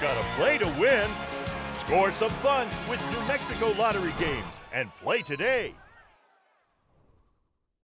gotta play to win. Score some fun with New Mexico lottery games and play today.